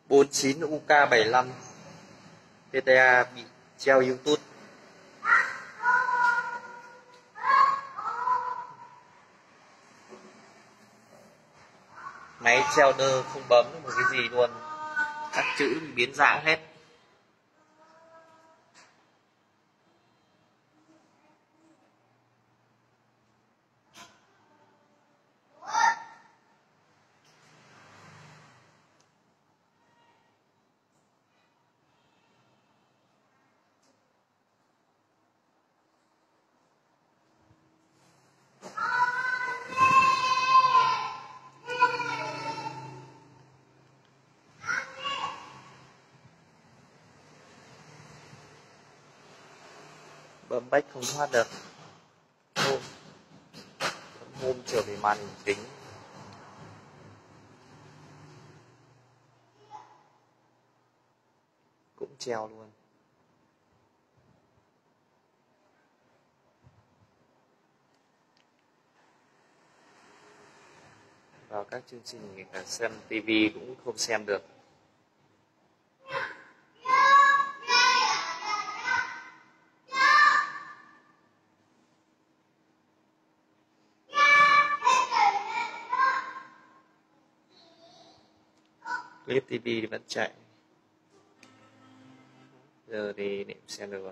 49 UK75 PTA bị treo YouTube. Máy treo nơ không bấm được một cái gì luôn, các chữ bị biến dạng hết. Bấm bách không thoát được. Hôm trở về màn hình chính. Cũng treo luôn. Vào các chương trình cả xem TV cũng không xem được. Clip TV thì vẫn chạy. Giờ thì niệm xem được rồi.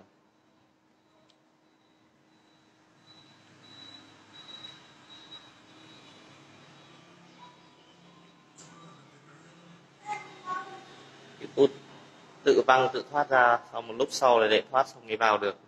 YouTube tự văng tự thoát ra, sau một lúc sau lại để thoát xong mới vào được.